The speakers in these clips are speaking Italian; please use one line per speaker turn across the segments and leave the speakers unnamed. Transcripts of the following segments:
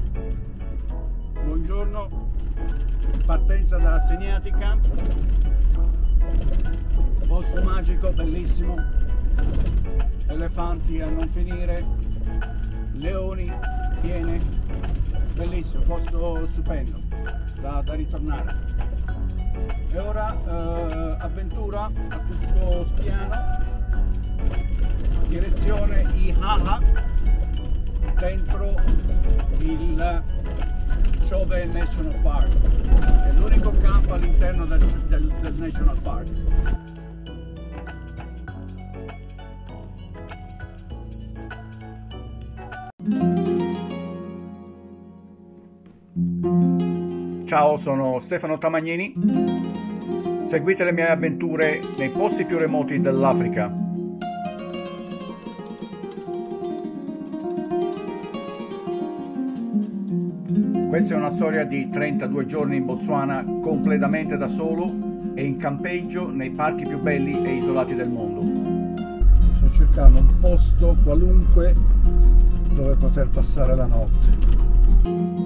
Buongiorno, partenza da Seniatica, posto magico, bellissimo, elefanti a non finire, leoni, iene, bellissimo, posto stupendo da ritornare. E ora avventura a tutto spiano, direzione Ihaha, dentro il Chobe National Park, è l'unico campo all'interno del National Park. Ciao, sono Stefano Tamagnini. Seguite le mie avventure nei posti più remoti dell'Africa. Questa è una storia di 32 giorni in Botswana completamente da solo e in campeggio nei parchi più belli e isolati del mondo. Sto cercando un posto qualunque dove poter passare la notte.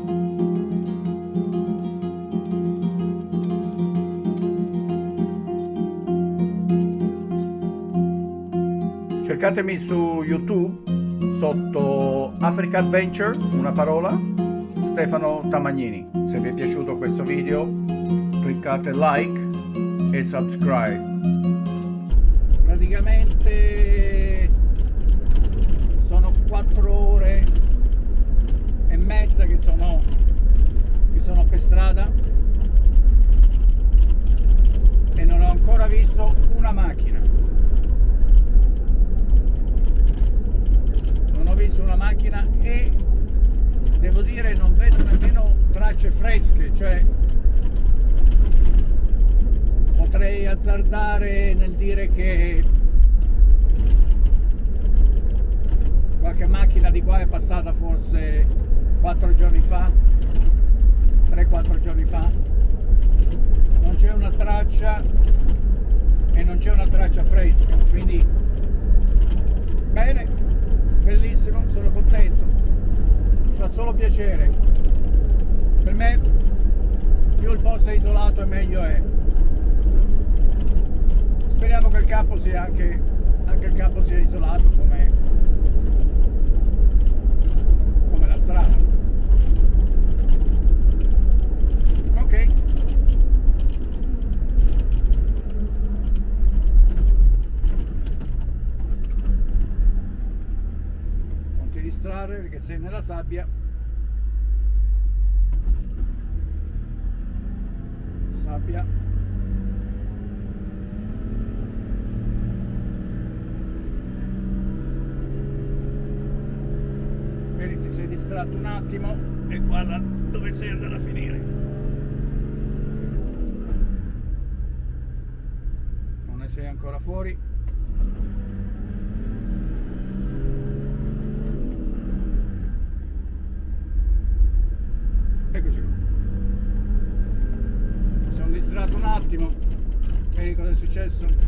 Cercatemi su YouTube sotto Africa Adventure, una parola, Stefano Tamagnini. Se vi è piaciuto questo video cliccate like e subscribe. Praticamente sono 4 ore e mezza che sono per strada e non ho ancora visto una macchina. E devo dire non vedo nemmeno tracce fresche, cioè potrei azzardare nel dire che qualche macchina di qua è passata forse 4 giorni fa, 3-4 giorni fa. Non c'è una traccia e non c'è una traccia fresca, quindi bene, bellissimo, sono contento, mi fa solo piacere. Per me più il posto è isolato e meglio è. Speriamo che il campo sia anche il campo sia isolato come la strada. Ok. Distrarre perché sei nella sabbia. Vedi, ti sei distratto un attimo e guarda dove sei andato a finire. Non ne sei ancora fuori. Eccoci qua. Mi sono distratto un attimo. Vedi cosa è successo?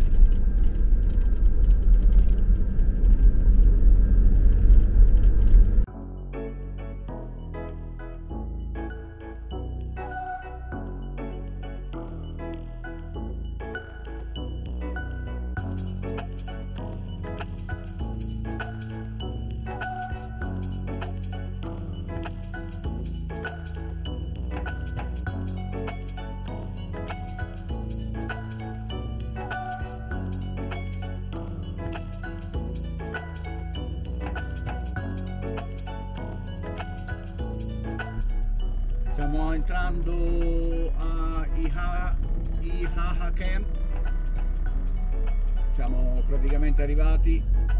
Stiamo entrando a Ihaha Camp, siamo praticamente arrivati,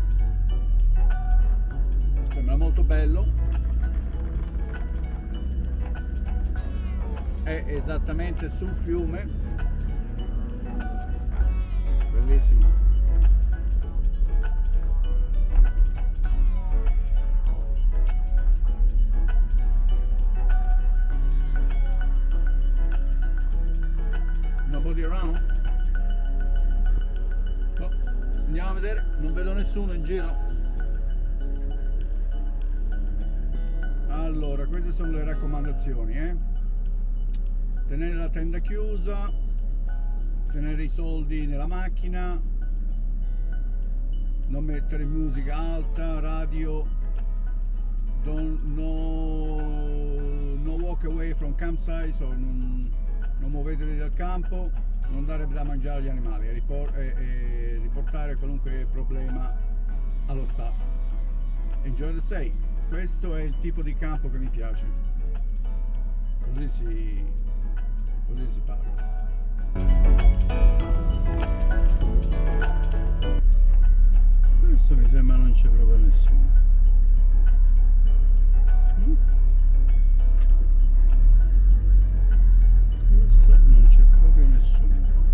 sembra molto bello, è esattamente sul fiume, bellissimo. Around? Oh, andiamo a vedere, non vedo nessuno in giro. Allora, queste sono le raccomandazioni, tenere la tenda chiusa, tenere i soldi nella macchina, non mettere musica alta, radio, no walk away from campsite, non muovetevi dal campo, non dare da mangiare agli animali e riportare qualunque problema allo staff. Enjoy the stay. Questo è il tipo di campo che mi piace, così si parla. Questo mi sembra non c'è proprio nessuno. Questo non c'è proprio nessuno.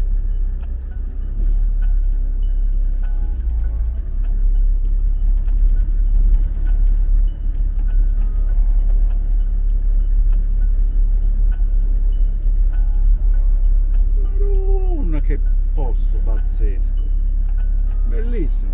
Madonna, che posto pazzesco, bellissimo.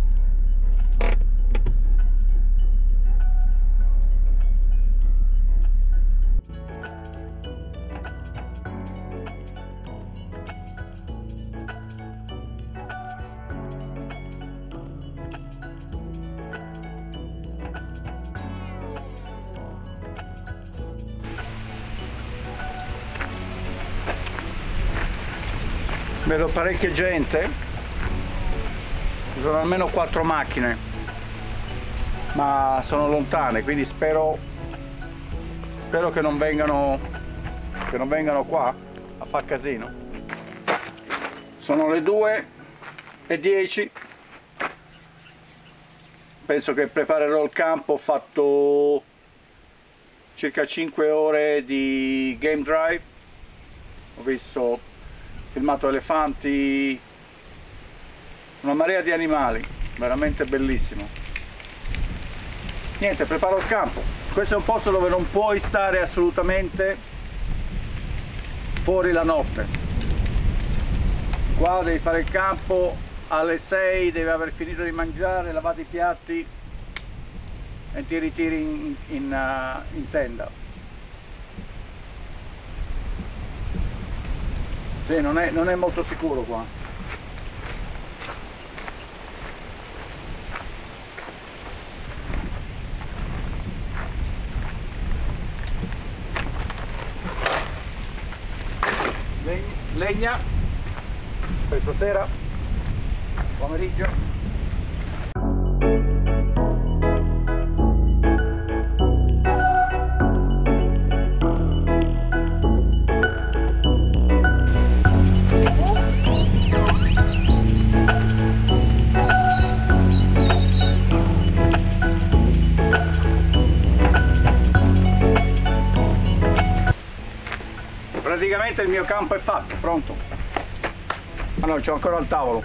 Vedo parecchia gente, ci sono almeno 4 macchine, ma sono lontane, quindi spero che non vengano qua a far casino. Sono le 2:10, penso che preparerò il campo. Ho fatto circa 5 ore di game drive, ho filmato elefanti, una marea di animali, veramente bellissimo. Niente, preparo il campo. Questo è un posto dove non puoi stare assolutamente fuori la notte. Qua devi fare il campo alle 6, devi aver finito di mangiare, lavato i piatti e ti ritiri in tenda. Sì, non è molto sicuro qua. Legna per stasera, pomeriggio. Praticamente il mio campo è fatto, pronto. Ah no, c'ho ancora il tavolo.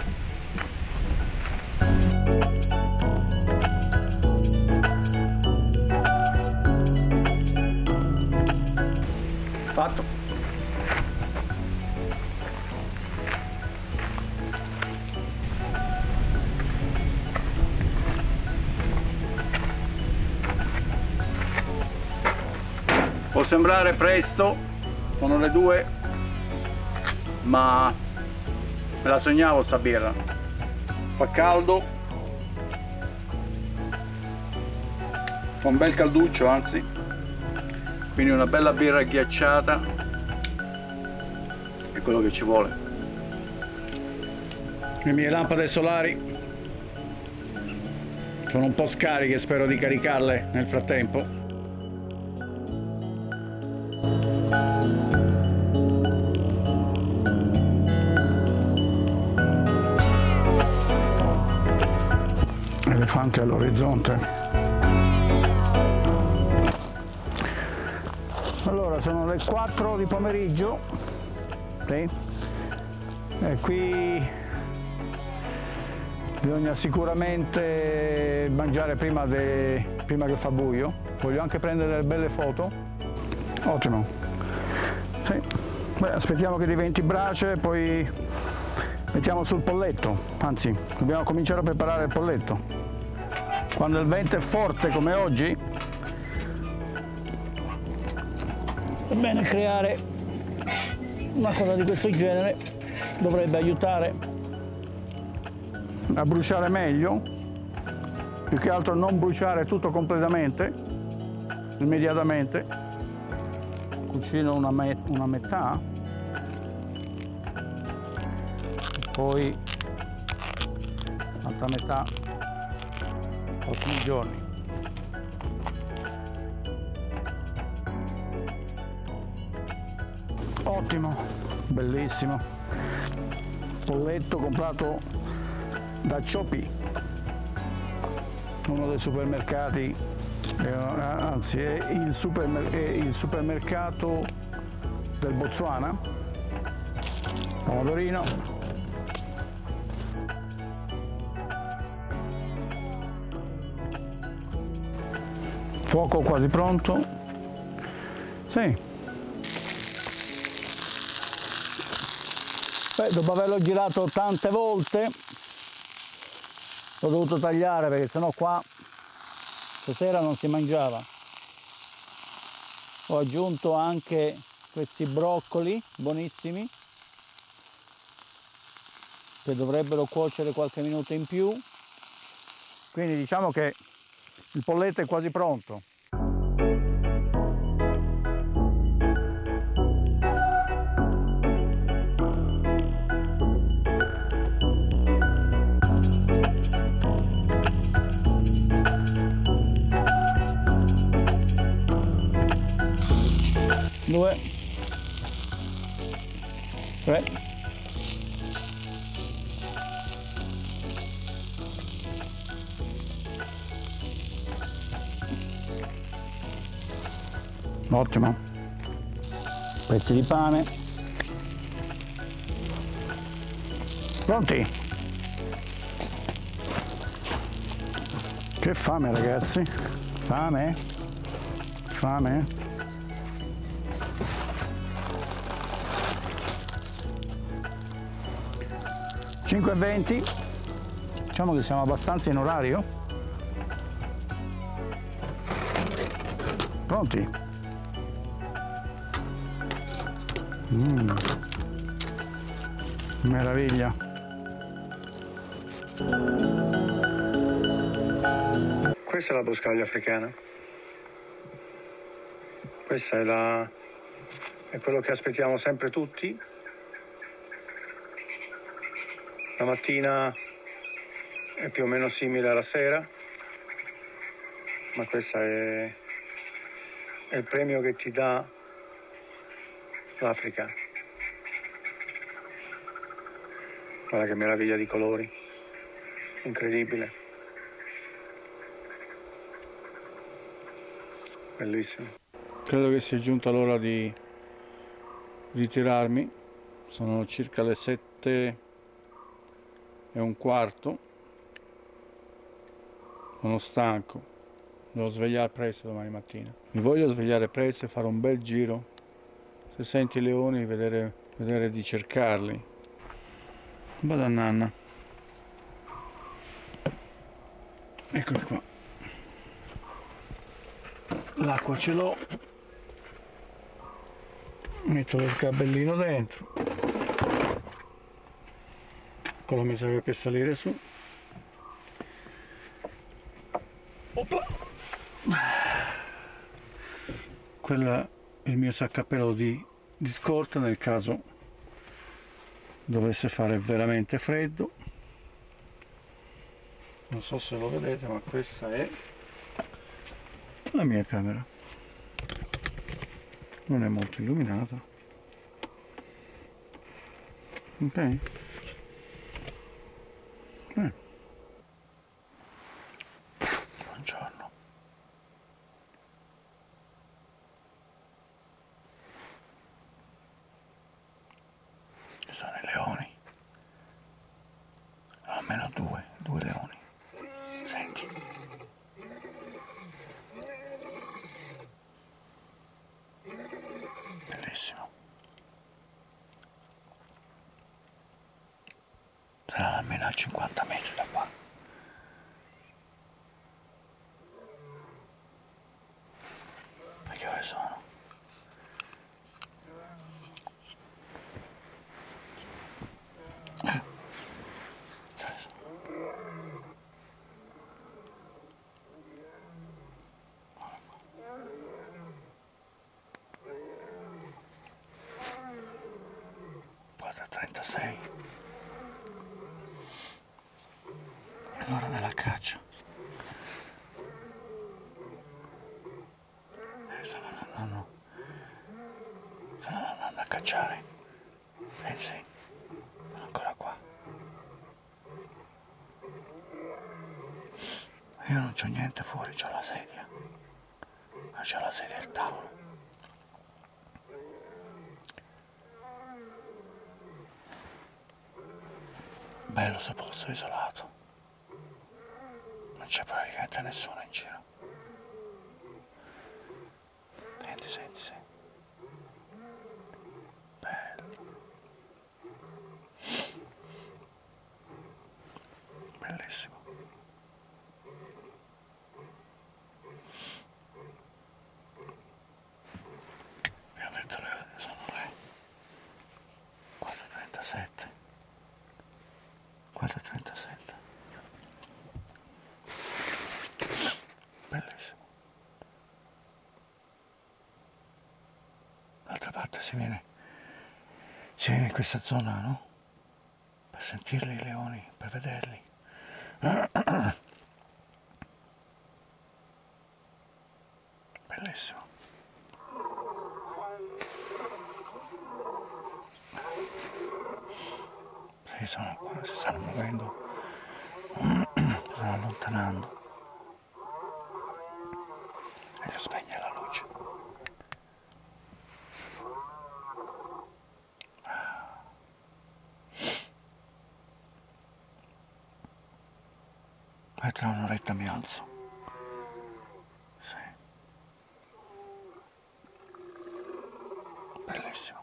Fatto. Può sembrare presto, sono le 2, ma me la sognavo sta birra. Fa caldo, fa un bel calduccio, anzi, quindi una bella birra ghiacciata è quello che ci vuole. Le mie lampade solari sono un po' scariche, spero di caricarle nel frattempo. Elefanti all'orizzonte. Allora sono le 4 di pomeriggio, sì? E qui bisogna sicuramente mangiare prima che fa buio. Voglio anche prendere delle belle foto. Ottimo. Sì. Beh, aspettiamo che diventi brace, poi mettiamo sul polletto, anzi dobbiamo cominciare a preparare il polletto. Quando il vento è forte come oggi Ebbene, creare una cosa di questo genere dovrebbe aiutare a bruciare meglio, più che altro non bruciare tutto completamente, immediatamente. Cucino una metà, poi l'altra metà prossimi giorni. Ottimo, bellissimo. Polletto comprato da Cioppi, uno dei supermercati, anzi è il supermercato del Botswana. Pomodorino. Fuoco quasi pronto. Sì. Beh, dopo averlo girato tante volte l'ho dovuto tagliare perché sennò qua stasera non si mangiava. Ho aggiunto anche questi broccoli buonissimi che dovrebbero cuocere qualche minuto in più, quindi diciamo che il polletto è quasi pronto. Due, tre, ottimo, pezzi di pane, pronti? Che fame ragazzi, fame, fame. 5:20, diciamo che siamo abbastanza in orario. Pronti? Meraviglia. Questa è la boscaglia africana. Questa è quello che aspettiamo sempre tutti. La mattina è più o meno simile alla sera, ma questo è il premio che ti dà l'Africa. Guarda che meraviglia di colori, incredibile, bellissimo. Credo che sia giunta l'ora di ritirarmi, sono circa le 7:15, sono stanco, devo svegliare presto domani mattina. Mi voglio svegliare presto e fare un bel giro, se senti i leoni vedere di cercarli. Vado a nanna. Eccoli qua. L'acqua ce l'ho. Metto il cabellino dentro. Quello mi serve per salire su. Opla. Quello è il mio saccappello di scorta nel caso dovesse fare veramente freddo. Non so se lo vedete, ma questa è la mia camera. Non è molto illuminata. Ok. Buongiorno. Ci sono i leoni. Almeno due leoni. Senti. Bellissimo. Saranno almeno a 50 metri da qua. A che ore sono? 4:36. È l'ora della caccia. Stanno andando a cacciare. Sì, sono ancora qua. Io non c'ho niente fuori, c'ho la sedia. Ma c'ho la sedia e il tavolo. Bello sto posto isolato. Non c'è praticamente nessuno in giro. Senti. Bello. Bellissimo. Abbiamo detto sono le 4:37. 4:37. Bellissimo. D'altra parte si viene in questa zona, no? Per sentirli i leoni, per vederli. Bellissimo. Sì, sono qua, si stanno muovendo, si stanno allontanando. Meglio spegnere la luce. E tra un'oretta mi alzo. Sì. Bellissimo.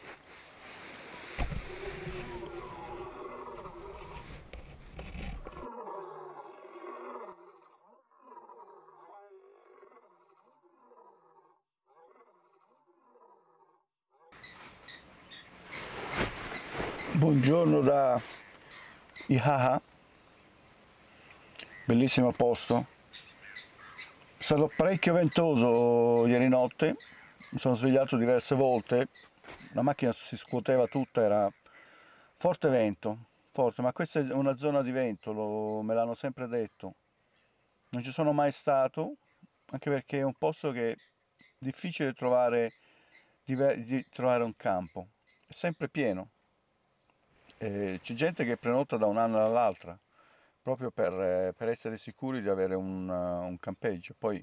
Buongiorno da Ihaha, bellissimo posto. È stato parecchio ventoso ieri notte, mi sono svegliato diverse volte, la macchina si scuoteva tutta, era forte vento, forte, ma questa è una zona di vento, me l'hanno sempre detto. Non ci sono mai stato, anche perché è un posto che è difficile trovare un campo, è sempre pieno. C'è gente che prenota da un anno all'altra proprio per essere sicuri di avere un campeggio. Poi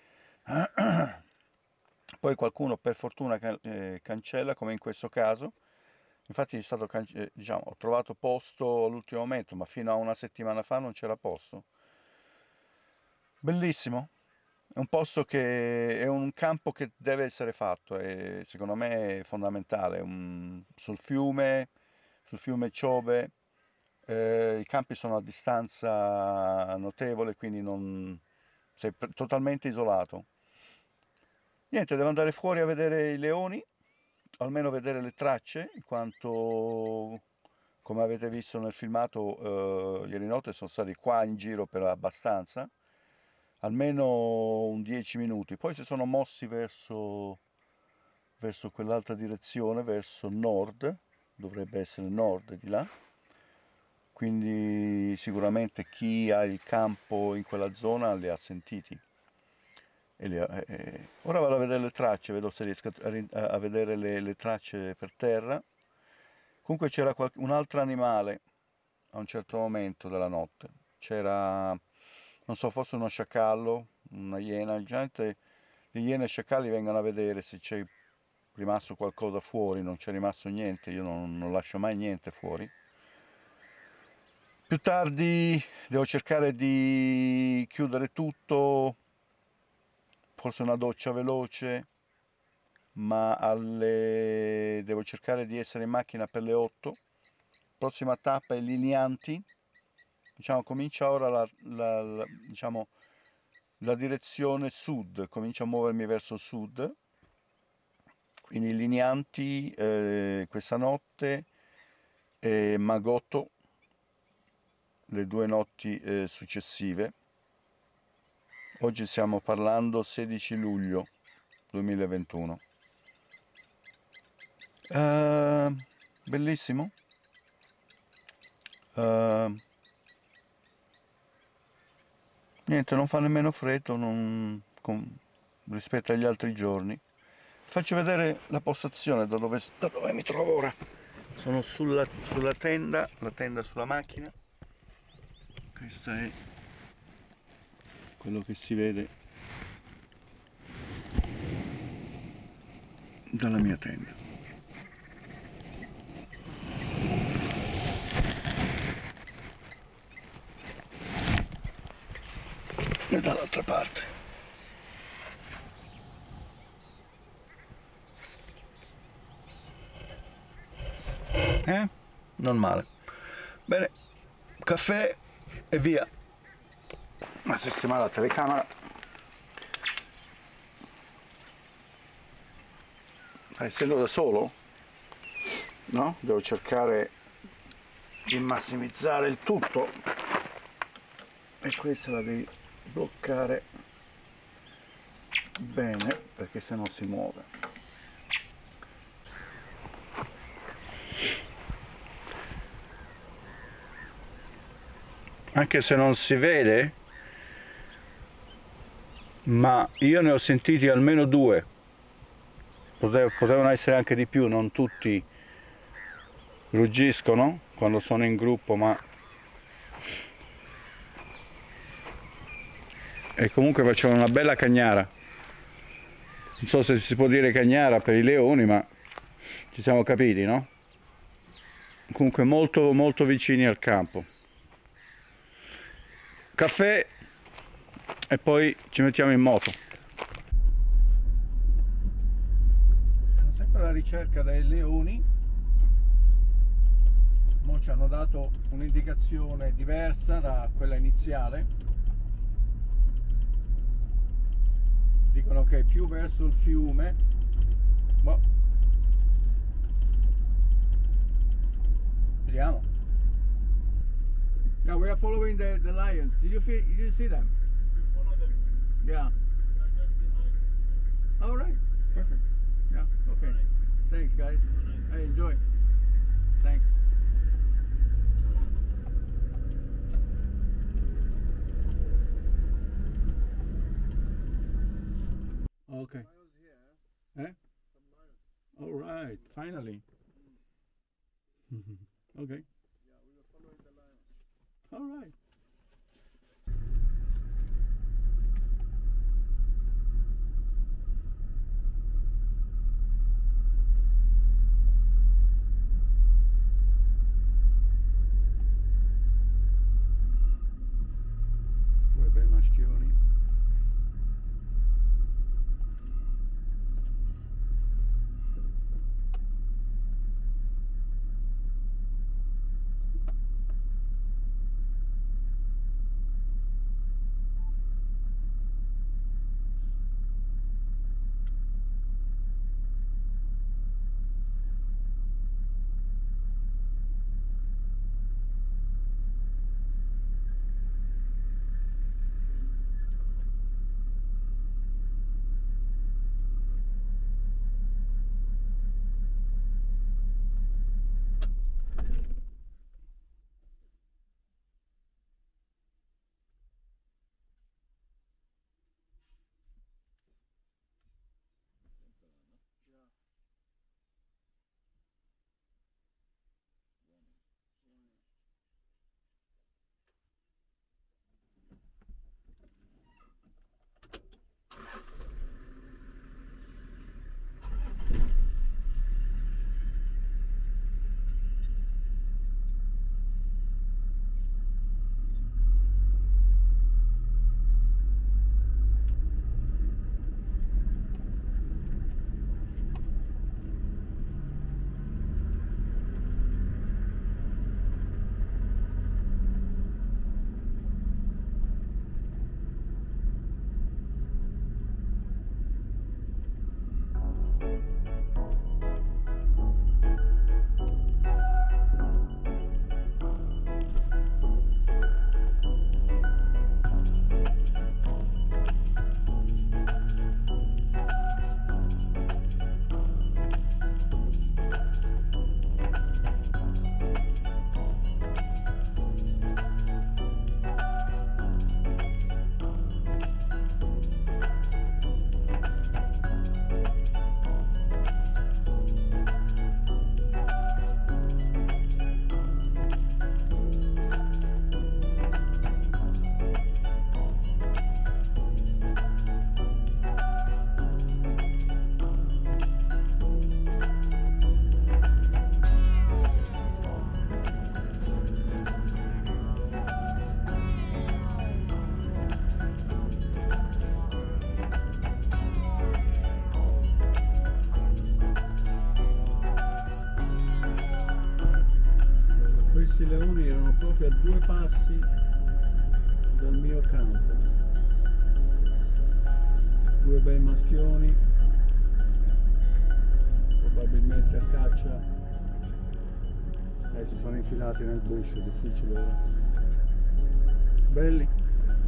qualcuno per fortuna cancella, come in questo caso. Infatti diciamo, ho trovato posto all'ultimo momento, ma fino a una settimana fa non c'era posto. Bellissimo, è un posto che è un campo che deve essere fatto e secondo me è fondamentale. Sul fiume Ciove, i campi sono a distanza notevole, quindi sei totalmente isolato. Niente, devo andare fuori a vedere i leoni, o almeno vedere le tracce, in quanto, come avete visto nel filmato, ieri notte sono stati qua in giro per abbastanza, almeno un 10 minuti. Poi si sono mossi verso quell'altra direzione, verso nord, dovrebbe essere nord di là. Quindi sicuramente chi ha il campo in quella zona li ha sentiti. Ora vado a vedere le tracce, vedo se riesco a vedere le tracce per terra. Comunque c'era un altro animale a un certo momento della notte. C'era, non so, forse uno sciacallo, una iena. Generalmente le iene e i sciacalli vengono a vedere se c'è rimasto qualcosa fuori, non c'è rimasto niente, io non lascio mai niente fuori. Più tardi devo cercare di chiudere tutto, forse una doccia veloce, ma devo cercare di essere in macchina per le 8. Prossima tappa è Linianti, diciamo comincia ora diciamo, la direzione sud, comincio a muovermi verso sud, quindi Linianti questa notte e Magotto le 2 notti successive. Oggi stiamo parlando 16 luglio 2021. Bellissimo, Niente, non fa nemmeno freddo rispetto agli altri giorni. Faccio vedere la postazione da dove mi trovo ora. Sono sulla tenda, la tenda sulla macchina. Questo è quello che si vede dalla mia tenda. E dall'altra parte. Non male. Bene, caffè e via. A sistemare la telecamera. Essendo da solo, no? Devo cercare di massimizzare il tutto, e questa la devi bloccare bene perché se no si muove. Anche se non si vede, ma io ne ho sentiti almeno 2. Potevano essere anche di più, non tutti ruggiscono quando sono in gruppo, ma e comunque facevano una bella cagnara. Non so se si può dire cagnara per i leoni, ma ci siamo capiti, no? Comunque molto molto vicini al campo. Caffè e poi ci mettiamo in moto. Siamo sempre alla ricerca dei leoni. Mo ci hanno dato un'indicazione diversa da quella iniziale. Dicono che è più verso il fiume. Boh. Vediamo. Yeah, we are following the lions. Did you see them?
You follow them.
Yeah.
They are just behind this.
All right. Perfect. Yeah. Okay.
All right.
Thanks, guys.
All right.
Hey, enjoy. Thanks. Okay.
Lions here.
Eh?
Some lions.
All right. Finally. Okay.
Yeah, we were following the lions.
All right. Due bei maschioni. questi leoni erano proprio a 2 passi dal mio campo. 2 bei maschioni, probabilmente a caccia. Si sono infilati nel bush, è difficile ora. Belli.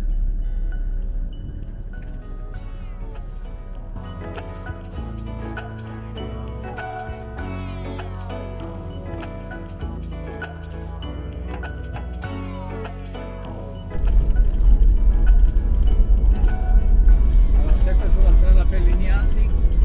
Sempre sulla strada Pellignati.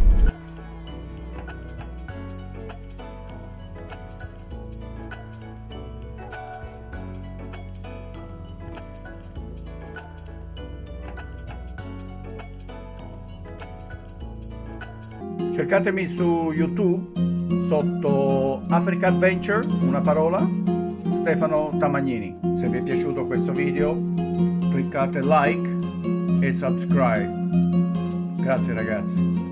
Cercatemi su YouTube sotto Africa Adventure, una parola, Stefano Tamagnini. Se vi è piaciuto questo video cliccate like e subscribe. Grazie ragazzi.